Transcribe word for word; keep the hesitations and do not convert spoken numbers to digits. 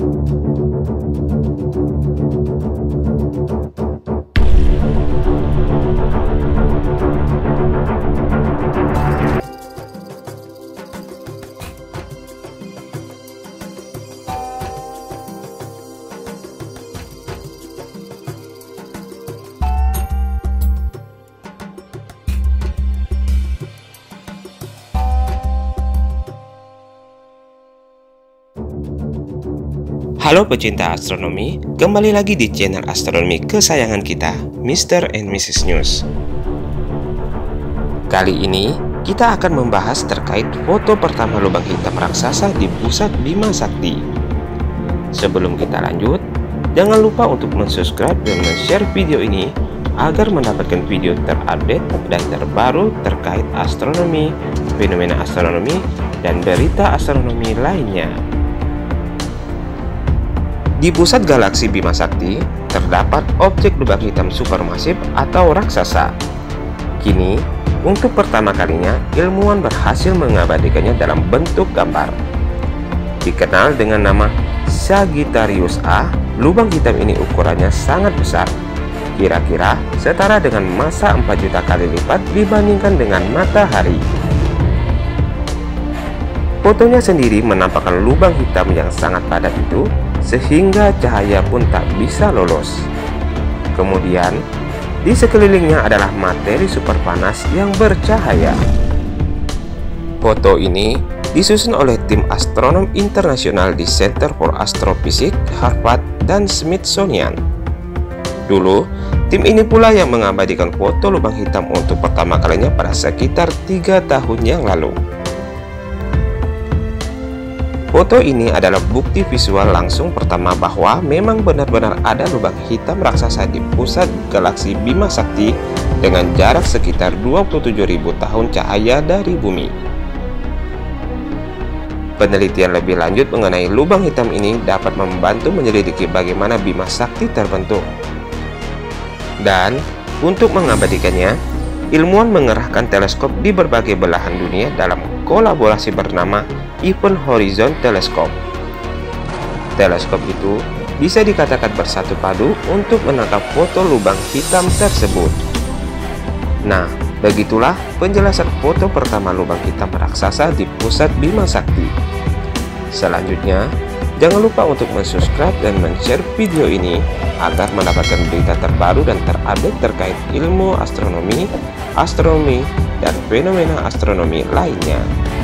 Halo pecinta astronomi, kembali lagi di channel astronomi kesayangan kita, Mister and Missus News. Kali ini, kita akan membahas terkait foto pertama lubang hitam raksasa di pusat Bima Sakti. Sebelum kita lanjut, jangan lupa untuk mensubscribe dan men-share video ini agar mendapatkan video terupdate dan terbaru terkait astronomi, fenomena astronomi, dan berita astronomi lainnya. Di pusat galaksi Bima Sakti, terdapat objek lubang hitam supermasif atau raksasa. Kini, untuk pertama kalinya, ilmuwan berhasil mengabadikannya dalam bentuk gambar. Dikenal dengan nama Sagittarius A, lubang hitam ini ukurannya sangat besar. Kira-kira setara dengan massa empat juta kali lipat dibandingkan dengan matahari. Fotonya sendiri menampakkan lubang hitam yang sangat padat itu, sehingga cahaya pun tak bisa lolos. Kemudian, di sekelilingnya adalah materi super panas yang bercahaya. Foto ini disusun oleh tim astronom internasional di Center for Astrophysics, Harvard, dan Smithsonian. Dulu, tim ini pula yang mengabadikan foto lubang hitam untuk pertama kalinya pada sekitar tiga tahun yang lalu. Foto ini adalah bukti visual langsung pertama bahwa memang benar-benar ada lubang hitam raksasa di pusat galaksi Bima Sakti dengan jarak sekitar dua puluh tujuh ribu tahun cahaya dari bumi. Penelitian lebih lanjut mengenai lubang hitam ini dapat membantu menyelidiki bagaimana Bima Sakti terbentuk. Dan untuk mengabadikannya, ilmuwan mengerahkan teleskop di berbagai belahan dunia dalam kolaborasi bernama Event Horizon Telescope. Teleskop itu bisa dikatakan bersatu padu untuk menangkap foto lubang hitam tersebut. Nah, begitulah penjelasan foto pertama lubang hitam raksasa di pusat Bima Sakti. Selanjutnya, jangan lupa untuk mensubscribe dan men-share video ini agar mendapatkan berita terbaru dan terupdate terkait ilmu astronomi, astronomi, dan fenomena astronomi lainnya.